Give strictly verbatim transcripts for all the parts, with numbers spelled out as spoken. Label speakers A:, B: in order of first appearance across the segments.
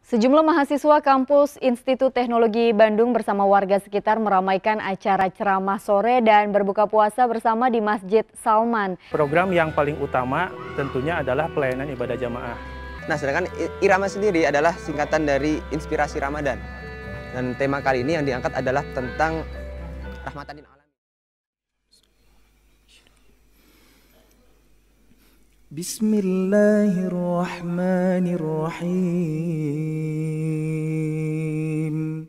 A: Sejumlah mahasiswa kampus Institut Teknologi Bandung bersama warga sekitar meramaikan acara ceramah sore dan berbuka puasa bersama di Masjid Salman.
B: Program yang paling utama tentunya adalah pelayanan ibadah jamaah.
C: Nah, sedangkan Irama sendiri adalah singkatan dari Inspirasi Ramadan. Dan tema kali ini yang diangkat adalah tentang rahmatan lil alamin.
D: Bismillahirrahmanirrahim.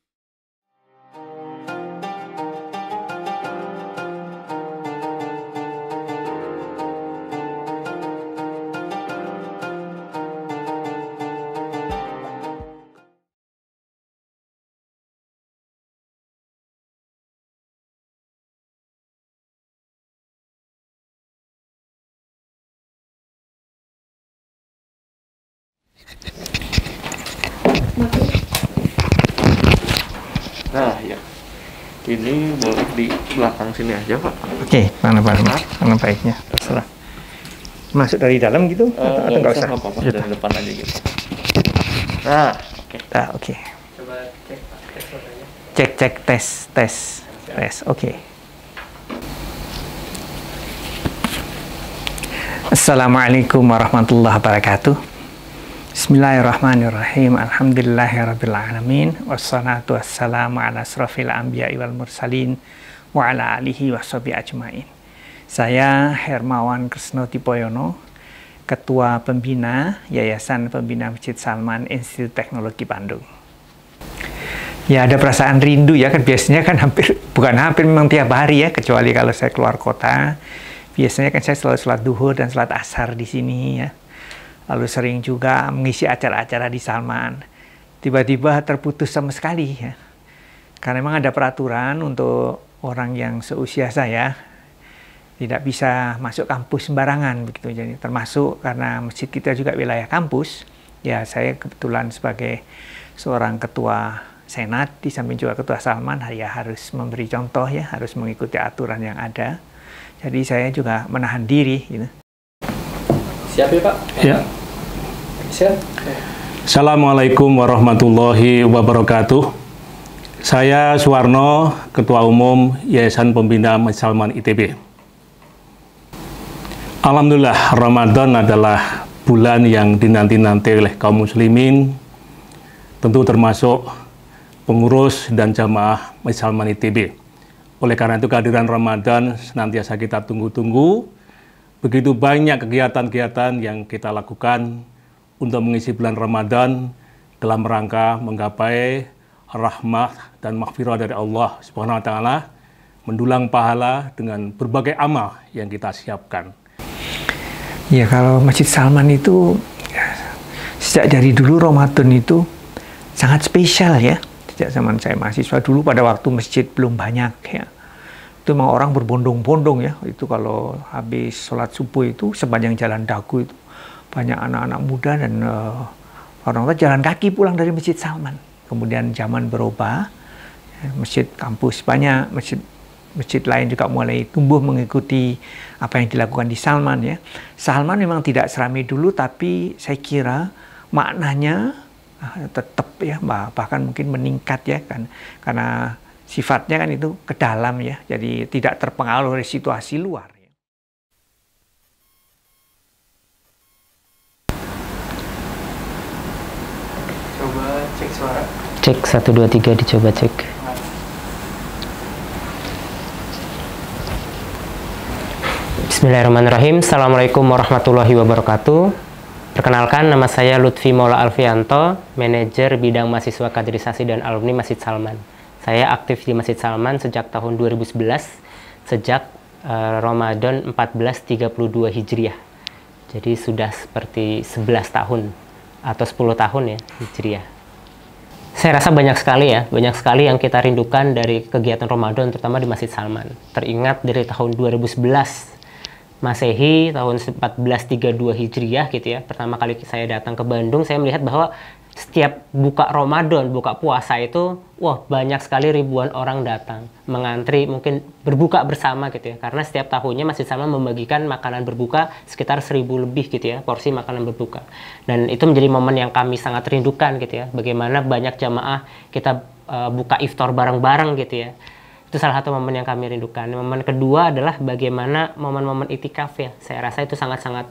E: Nah ya, ini boleh di belakang sini aja Pak.
F: Oke, mana Pak? Mana baiknya? Terserah. Masuk dari dalam gitu?
E: Uh,
F: atau atau nggak usah?
E: Apa -apa, dari depan aja gitu. Nah, oke. Okay.
F: Nah, oke. Okay.
E: Coba cek Pak, tes suaranya.
F: Cek, cek, tes, tes, tes. Oke. Okay. Assalamualaikum warahmatullahi wabarakatuh. Bismillahirrahmanirrahim. Alhamdulillahirrabbilalamin. Wassalatu wassalamu ala asrafil anbiya'i wal mursalin wa ala alihi wa sahbihi ajmain. Saya Hermawan Kresno Tipoyono, Ketua Pembina Yayasan Pembina Masjid Salman Institut Teknologi Bandung. Ya, ada perasaan rindu ya, kan biasanya kan hampir, bukan hampir, memang tiap hari ya, kecuali kalau saya keluar kota. Biasanya kan saya selalu sholat duhur dan sholat asar di sini ya. Lalu sering juga mengisi acara-acara di Salman. Tiba-tiba terputus sama sekali ya. Karena memang ada peraturan untuk orang yang seusia saya tidak bisa masuk kampus sembarangan begitu. Jadi termasuk karena masjid kita juga wilayah kampus, ya saya kebetulan sebagai seorang ketua senat di samping juga ketua Salman, ya harus memberi contoh ya, harus mengikuti aturan yang ada. Jadi saya juga menahan diri gitu.
E: Siap ya Pak?
B: Ya.
E: Siap.
B: Assalamualaikum warahmatullahi wabarakatuh. Saya Suwarno, Ketua Umum Yayasan Pembina Masjid Salman I T B. Alhamdulillah, Ramadan adalah bulan yang dinanti-nanti oleh kaum muslimin, tentu termasuk pengurus dan jamaah Masjid Salman I T B. Oleh karena itu kehadiran Ramadan senantiasa kita tunggu-tunggu. Begitu banyak kegiatan-kegiatan yang kita lakukan untuk mengisi bulan Ramadan dalam rangka menggapai rahmat dan maghfirah dari Allah Subhanahu wa taala, mendulang pahala dengan berbagai amal yang kita siapkan.
F: Ya, kalau Masjid Salman itu ya, sejak dari dulu Ramadan itu sangat spesial ya. Sejak zaman saya mahasiswa dulu, pada waktu masjid belum banyak ya. Itu memang orang berbondong-bondong ya. Itu kalau habis sholat subuh itu sepanjang jalan Dagu itu banyak anak-anak muda dan uh, orang tua jalan kaki pulang dari Masjid Salman. Kemudian zaman berubah, ya, masjid kampus banyak, masjid masjid lain juga mulai tumbuh mengikuti apa yang dilakukan di Salman ya. Salman memang tidak seramai dulu, tapi saya kira maknanya uh, tetap ya, bahkan mungkin meningkat ya kan, karena sifatnya kan itu ke dalam ya, jadi tidak terpengaruh oleh situasi luar.
E: Coba cek suara.
G: Cek satu dua tiga, dicoba cek. Bismillahirrahmanirrahim. Assalamualaikum warahmatullahi wabarakatuh. Perkenalkan, nama saya Lutfi Maula Alfianto, manajer bidang mahasiswa kaderisasi dan alumni Masjid Salman. Saya aktif di Masjid Salman sejak tahun dua ribu sebelas, sejak uh, Ramadan seribu empat ratus tiga puluh dua Hijriah. Jadi sudah seperti sebelas tahun atau sepuluh tahun ya Hijriah. Saya rasa banyak sekali ya, banyak sekali yang kita rindukan dari kegiatan Ramadan, terutama di Masjid Salman. Teringat dari tahun dua ribu sebelas Masehi, tahun seribu empat ratus tiga puluh dua Hijriah gitu ya. Pertama kali saya datang ke Bandung, saya melihat bahwa setiap buka Ramadan, buka puasa itu, wah banyak sekali ribuan orang datang, mengantri, mungkin berbuka bersama gitu ya. Karena setiap tahunnya Masjid Salman membagikan makanan berbuka sekitar seribu lebih gitu ya, porsi makanan berbuka. Dan itu menjadi momen yang kami sangat rindukan gitu ya, bagaimana banyak jamaah kita uh, buka iftar bareng-bareng gitu ya. Itu salah satu momen yang kami rindukan. Momen kedua adalah bagaimana momen-momen itikaf ya. Saya rasa itu sangat-sangat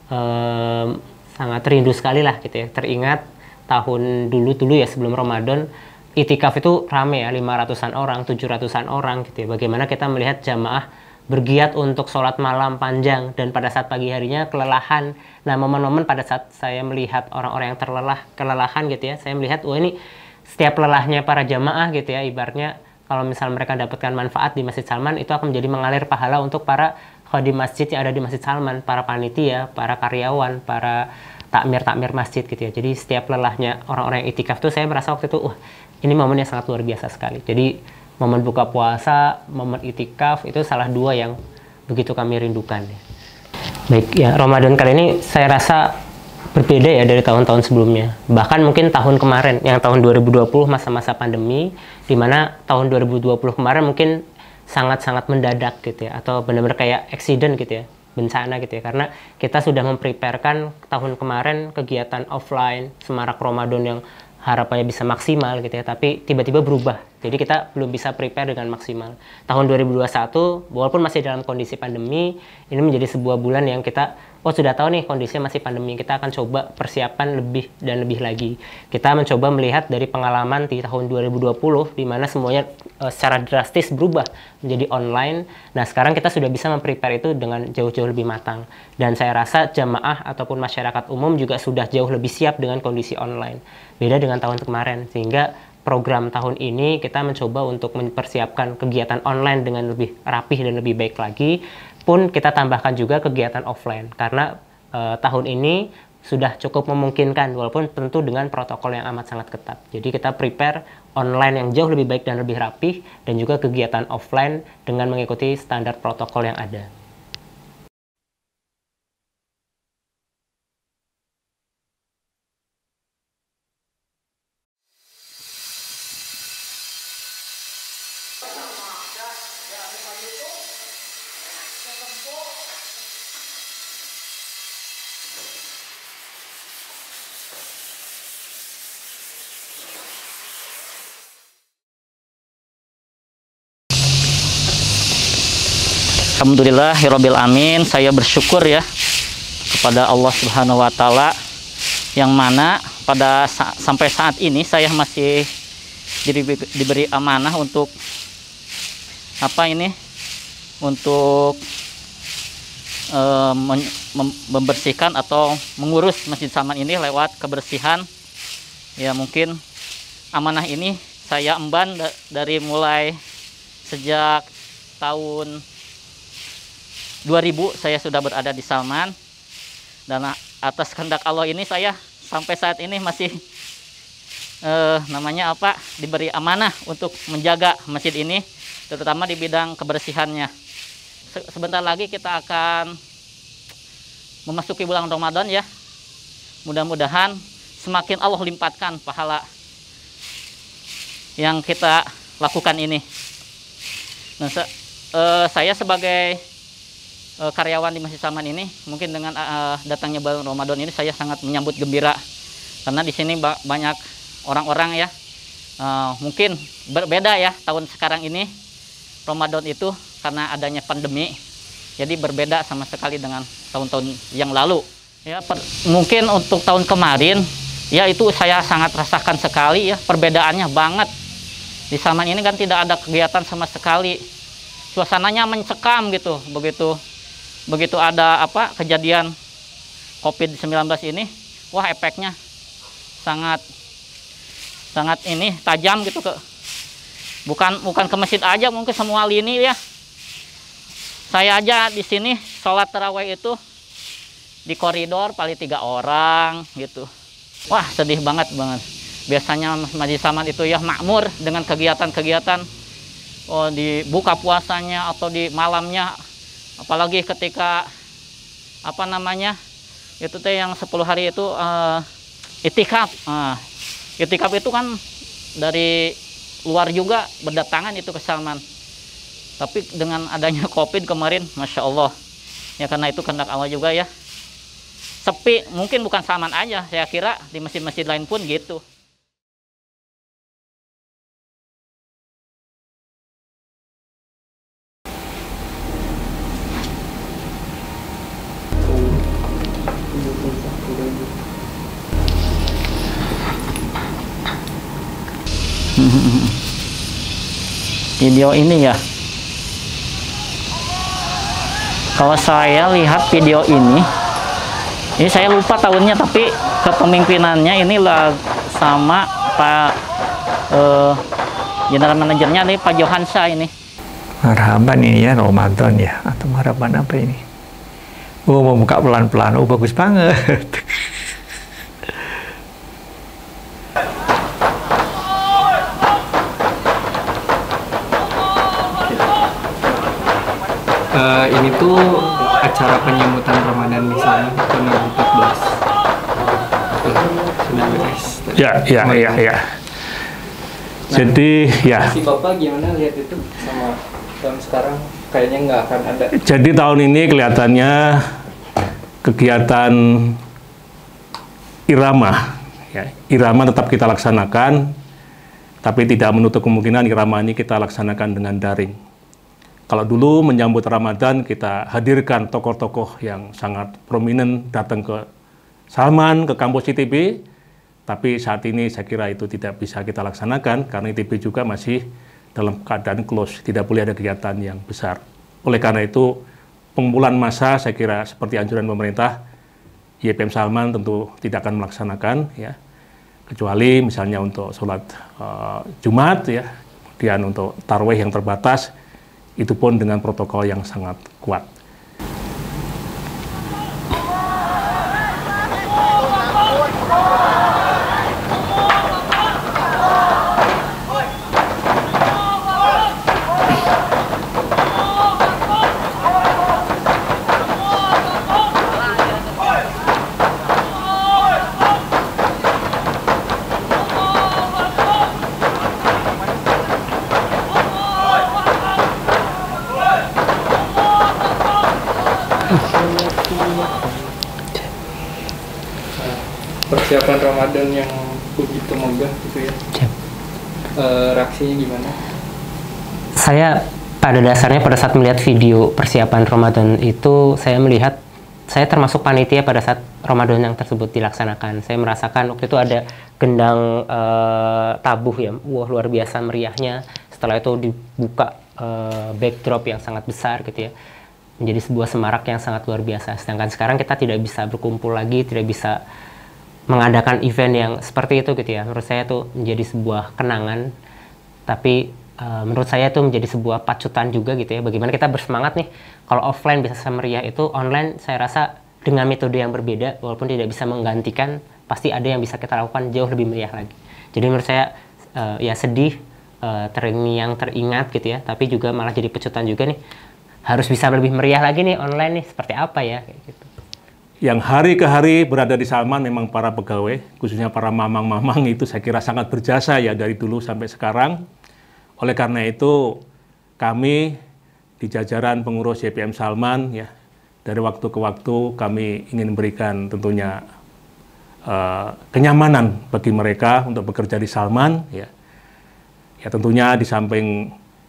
G: um, sangat rindu sekali lah gitu ya. Teringat tahun dulu-dulu ya sebelum Ramadan, itikaf itu rame ya, lima ratusan orang, tujuh ratusan orang gitu ya. Bagaimana kita melihat jamaah bergiat untuk sholat malam panjang dan pada saat pagi harinya kelelahan. Nah, momen-momen pada saat saya melihat orang-orang yang terlelah, kelelahan gitu ya, saya melihat, wah ini setiap lelahnya para jamaah gitu ya, ibaratnya kalau misal mereka dapatkan manfaat di Masjid Salman, itu akan menjadi mengalir pahala untuk para khadim masjid yang ada di Masjid Salman, para panitia, para karyawan, para takmir-takmir masjid gitu ya. Jadi setiap lelahnya orang-orang yang itikaf tuh saya merasa waktu itu, wah ini momen yang sangat luar biasa sekali. Jadi momen buka puasa, momen itikaf itu salah dua yang begitu kami rindukan ya. Baik ya, Ramadan kali ini saya rasa berbeda ya dari tahun-tahun sebelumnya. Bahkan mungkin tahun kemarin, yang tahun dua ribu dua puluh masa-masa pandemi, di mana tahun dua ribu dua puluh kemarin mungkin sangat-sangat mendadak gitu ya, atau benar-benar kayak accident gitu ya, bencana gitu ya, karena kita sudah mempreparekan tahun kemarin kegiatan offline semarak Ramadan yang harapannya bisa maksimal gitu ya, tapi tiba-tiba berubah, jadi kita belum bisa prepare dengan maksimal. Tahun dua ribu dua puluh satu walaupun masih dalam kondisi pandemi, ini menjadi sebuah bulan yang kita oh sudah tahu nih kondisinya masih pandemi, kita akan coba persiapan lebih dan lebih lagi. Kita mencoba melihat dari pengalaman di tahun dua ribu dua puluh di mana semuanya e, secara drastis berubah menjadi online. Nah, sekarang kita sudah bisa memprepare itu dengan jauh-jauh lebih matang. Dan saya rasa jamaah ataupun masyarakat umum juga sudah jauh lebih siap dengan kondisi online. Beda dengan tahun kemarin, sehingga program tahun ini kita mencoba untuk mempersiapkan kegiatan online dengan lebih rapih dan lebih baik lagi. Pun kita tambahkan juga kegiatan offline karena e, tahun ini sudah cukup memungkinkan walaupun tentu dengan protokol yang amat sangat ketat. Jadi kita prepare online yang jauh lebih baik dan lebih rapih dan juga kegiatan offline dengan mengikuti standar protokol yang ada.
H: Alhamdulillahirabbil alamin, saya bersyukur ya kepada Allah Subhanahu wa taala yang mana pada sa sampai saat ini saya masih diberi, diberi amanah untuk apa ini untuk uh, membersihkan atau mengurus Masjid Salman ini lewat kebersihan. Ya, mungkin amanah ini saya emban da dari mulai sejak tahun dua ribu saya sudah berada di Salman, dan atas kehendak Allah ini saya sampai saat ini masih eh, namanya apa diberi amanah untuk menjaga masjid ini, terutama di bidang kebersihannya. Se sebentar lagi kita akan memasuki bulan Ramadan ya, mudah-mudahan semakin Allah limpahkan pahala yang kita lakukan ini. Nah, se eh, saya sebagai karyawan di Masjid Salman ini, mungkin dengan uh, datangnya bulan Ramadan ini saya sangat menyambut gembira karena di sini ba banyak orang-orang ya, uh, mungkin berbeda ya tahun sekarang ini Ramadan itu karena adanya pandemi, jadi berbeda sama sekali dengan tahun-tahun yang lalu ya. Per mungkin untuk tahun kemarin ya itu saya sangat rasakan sekali ya, perbedaannya banget. Di Salman ini kan tidak ada kegiatan sama sekali, suasananya mencekam gitu. Begitu begitu ada apa kejadian COVID sembilan belas ini, wah efeknya sangat sangat ini tajam gitu, ke bukan bukan ke masjid aja, mungkin semua lini ya. Saya aja di sini sholat tarawih itu di koridor paling tiga orang gitu. Wah, sedih banget banget. Biasanya Masjid Salman itu ya makmur dengan kegiatan-kegiatan, oh, di buka puasanya atau di malamnya. Apalagi ketika apa namanya itu teh yang sepuluh hari itu uh, itikaf, uh, Itikaf itu kan dari luar juga berdatangan itu ke Salman. Tapi dengan adanya COVID kemarin, Masya Allah, ya karena itu kehendak Allah juga ya. Sepi, mungkin bukan Salman aja, saya kira di masjid-masjid lain pun gitu. Video ini ya, kalau saya lihat video ini, ini saya lupa tahunnya, tapi kepemimpinannya inilah sama Pak eh, General Manajernya nih Pak Johansa ini.
F: Marhaban ini ya, Ramadan ya, atau marhaban apa ini? Oh, mau buka pelan-pelan, oh bagus banget.
I: Uh, ini tuh acara penyambutan Ramadan di sana tahun dua ribu empat belas. Sudah beres.
B: Ya, ya, ya, ya.
I: Nah,
B: jadi ya.
I: Si Bapak gimana lihat itu sama tahun sekarang? Kayaknya nggak akan ada.
B: Jadi tahun ini kelihatannya kegiatan irama, ya, irama tetap kita laksanakan, tapi tidak menutup kemungkinan irama ini kita laksanakan dengan daring. Kalau dulu menyambut Ramadan, kita hadirkan tokoh-tokoh yang sangat prominent datang ke Salman, ke kampus I T B, tapi saat ini saya kira itu tidak bisa kita laksanakan, karena I T B juga masih dalam keadaan close, tidak boleh ada kegiatan yang besar. Oleh karena itu, pengumpulan massa saya kira seperti anjuran pemerintah, Y P M Salman tentu tidak akan melaksanakan, ya, kecuali misalnya untuk sholat uh, Jumat, ya, kemudian untuk tarawih yang terbatas, itu pun dengan protokol yang sangat kuat.
I: Persiapan Ramadan yang begitu megah gitu ya. E, reaksinya gimana?
G: Saya pada dasarnya pada saat melihat video persiapan Ramadan itu, saya melihat, saya termasuk panitia pada saat Ramadan yang tersebut dilaksanakan. Saya merasakan waktu itu ada gendang e, tabuh ya, wah luar biasa meriahnya. Setelah itu dibuka e, backdrop yang sangat besar gitu ya, menjadi sebuah semarak yang sangat luar biasa. Sedangkan sekarang kita tidak bisa berkumpul lagi, tidak bisa mengadakan event yang seperti itu gitu ya. Menurut saya itu menjadi sebuah kenangan, tapi uh, menurut saya itu menjadi sebuah pacutan juga gitu ya, bagaimana kita bersemangat nih, kalau offline bisa semeriah itu, online saya rasa dengan metode yang berbeda, walaupun tidak bisa menggantikan, pasti ada yang bisa kita lakukan jauh lebih meriah lagi. Jadi menurut saya uh, ya sedih, uh, terngiang teringat gitu ya, tapi juga malah jadi pecutan juga nih, harus bisa lebih meriah lagi nih online nih, seperti apa ya kayak gitu.
B: Yang hari ke hari berada di Salman memang para pegawai, khususnya para mamang-mamang itu saya kira sangat berjasa ya dari dulu sampai sekarang. Oleh karena itu kami di jajaran pengurus Y P M Salman ya, dari waktu ke waktu kami ingin memberikan tentunya uh, kenyamanan bagi mereka untuk bekerja di Salman ya. Ya tentunya di samping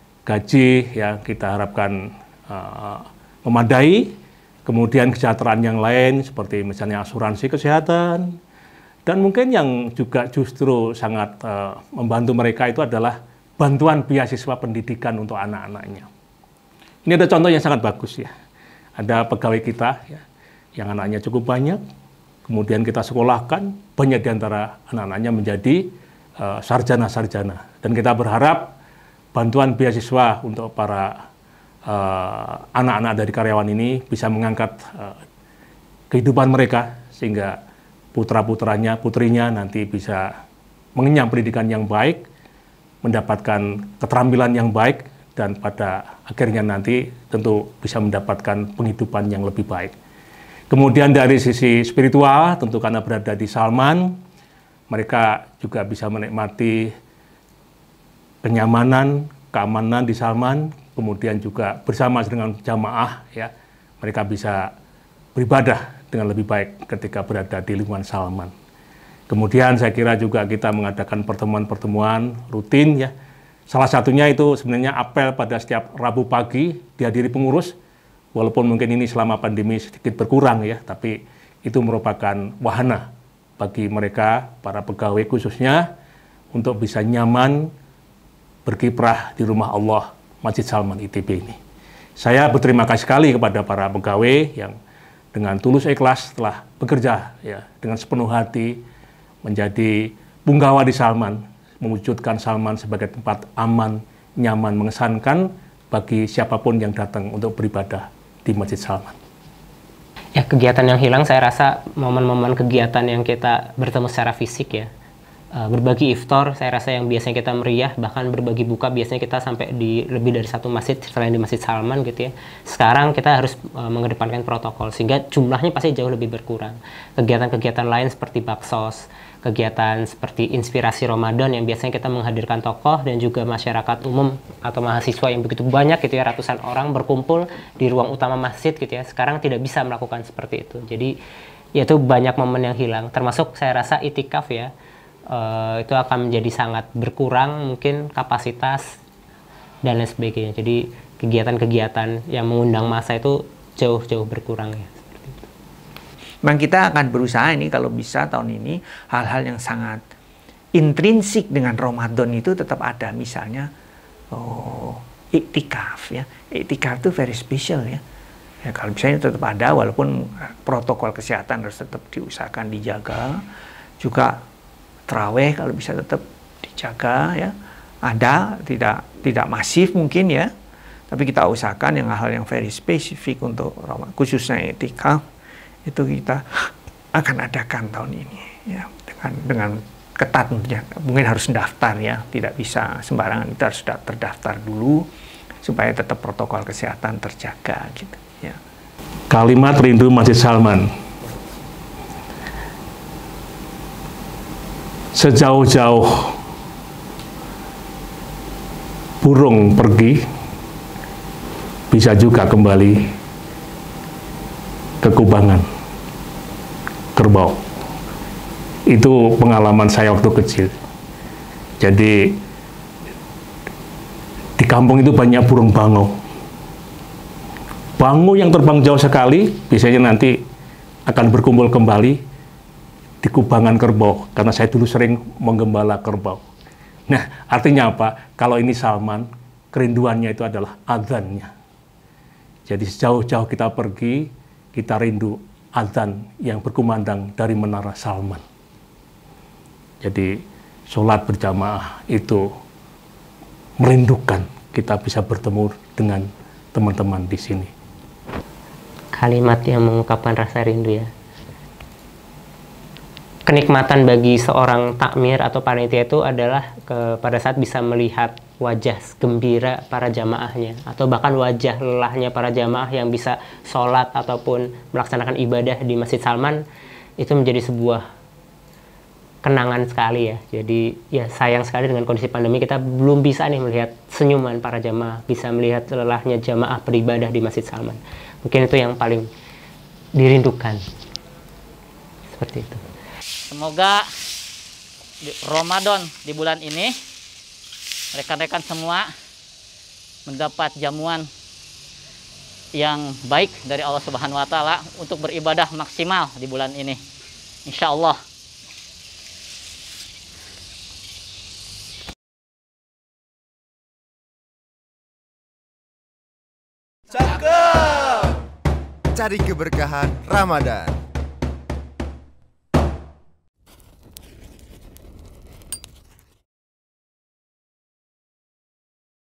B: gaji ya kita harapkan uh, memadai. Kemudian kesejahteraan yang lain seperti misalnya asuransi kesehatan, dan mungkin yang juga justru sangat uh, membantu mereka itu adalah bantuan beasiswa pendidikan untuk anak-anaknya. Ini ada contoh yang sangat bagus ya. Ada pegawai kita ya, yang anaknya cukup banyak, kemudian kita sekolahkan, banyak di antara anak-anaknya menjadi uh, sarjana-sarjana. Dan kita berharap bantuan beasiswa untuk para anak-anak uh, dari karyawan ini bisa mengangkat uh, kehidupan mereka sehingga putra-putranya, putrinya nanti bisa mengenyam pendidikan yang baik, mendapatkan keterampilan yang baik, dan pada akhirnya nanti tentu bisa mendapatkan penghidupan yang lebih baik. Kemudian dari sisi spiritual, tentu karena berada di Salman, mereka juga bisa menikmati kenyamanan, keamanan di Salman, kemudian juga bersama dengan jamaah, ya, mereka bisa beribadah dengan lebih baik ketika berada di lingkungan Salman. Kemudian saya kira juga kita mengadakan pertemuan-pertemuan rutin, ya. Salah satunya itu sebenarnya apel pada setiap Rabu pagi dihadiri pengurus, walaupun mungkin ini selama pandemi sedikit berkurang, ya, tapi itu merupakan wahana bagi mereka, para pegawai khususnya, untuk bisa nyaman berkiprah di rumah Allah Masjid Salman I T B ini. Saya berterima kasih sekali kepada para pegawai yang dengan tulus ikhlas telah bekerja, ya, dengan sepenuh hati menjadi punggawa di Salman, mewujudkan Salman sebagai tempat aman, nyaman, mengesankan bagi siapapun yang datang untuk beribadah di Masjid Salman.
G: Ya, kegiatan yang hilang saya rasa momen-momen kegiatan yang kita bertemu secara fisik, ya. Uh, berbagi iftar, saya rasa yang biasanya kita meriah, bahkan berbagi buka biasanya kita sampai di lebih dari satu masjid selain di Masjid Salman gitu, ya. Sekarang kita harus uh, mengedepankan protokol sehingga jumlahnya pasti jauh lebih berkurang. Kegiatan-kegiatan lain seperti baksos, kegiatan seperti inspirasi Ramadan yang biasanya kita menghadirkan tokoh dan juga masyarakat umum atau mahasiswa yang begitu banyak gitu, ya, ratusan orang berkumpul di ruang utama masjid gitu, ya. Sekarang tidak bisa melakukan seperti itu. Jadi ya itu banyak momen yang hilang, termasuk saya rasa itikaf, ya. Uh, itu akan menjadi sangat berkurang mungkin kapasitas dan lain sebagainya. Jadi kegiatan-kegiatan yang mengundang massa itu jauh-jauh berkurang, ya. Seperti itu.
F: Memang kita akan berusaha ini kalau bisa tahun ini hal-hal yang sangat intrinsik dengan Ramadan itu tetap ada. Misalnya oh, iktikaf, ya. Iktikaf itu very special, ya. Ya, kalau misalnya tetap ada, walaupun protokol kesehatan harus tetap diusahakan dijaga, juga terawih kalau bisa tetap dijaga, ya. Ada, tidak tidak masif mungkin, ya, tapi kita usahakan yang hal yang very spesifik untuk Ramadan, khususnya iktikaf itu kita akan adakan tahun ini, ya, dengan dengan ketat tentunya. Mungkin harus mendaftar, ya, tidak bisa sembarangan, kita harus sudah terdaftar dulu supaya tetap protokol kesehatan terjaga gitu, ya.
B: Kalimat rindu Masjid Salman. Sejauh-jauh burung pergi, bisa juga kembali ke kubangan kerbau. Itu pengalaman saya waktu kecil. Jadi di kampung itu banyak burung bangau. Bangau yang terbang jauh sekali, biasanya nanti akan berkumpul kembali di kubangan kerbau, karena saya dulu sering menggembala kerbau. Nah, artinya apa? Kalau ini Salman, kerinduannya itu adalah adzannya. Jadi sejauh-jauh kita pergi, kita rindu adzan yang berkumandang dari menara Salman. Jadi sholat berjamaah itu merindukan kita bisa bertemu dengan teman-teman di sini.
G: Kalimat yang mengungkapkan rasa rindu, ya. Kenikmatan bagi seorang takmir atau panitia itu adalah ke, pada saat bisa melihat wajah gembira para jamaahnya, atau bahkan wajah lelahnya para jamaah yang bisa sholat ataupun melaksanakan ibadah di Masjid Salman. Itu menjadi sebuah kenangan sekali, ya. Jadi ya sayang sekali dengan kondisi pandemi kita belum bisa nih melihat senyuman para jamaah, bisa melihat lelahnya jamaah beribadah di Masjid Salman. Mungkin itu yang paling dirindukan. Seperti itu.
H: Semoga di Ramadan di bulan ini rekan-rekan semua mendapat jamuan yang baik dari Allah Subhanahu wa taala untuk beribadah maksimal di bulan ini. Insya Allah.
J: Cakep. Cari keberkahan Ramadan.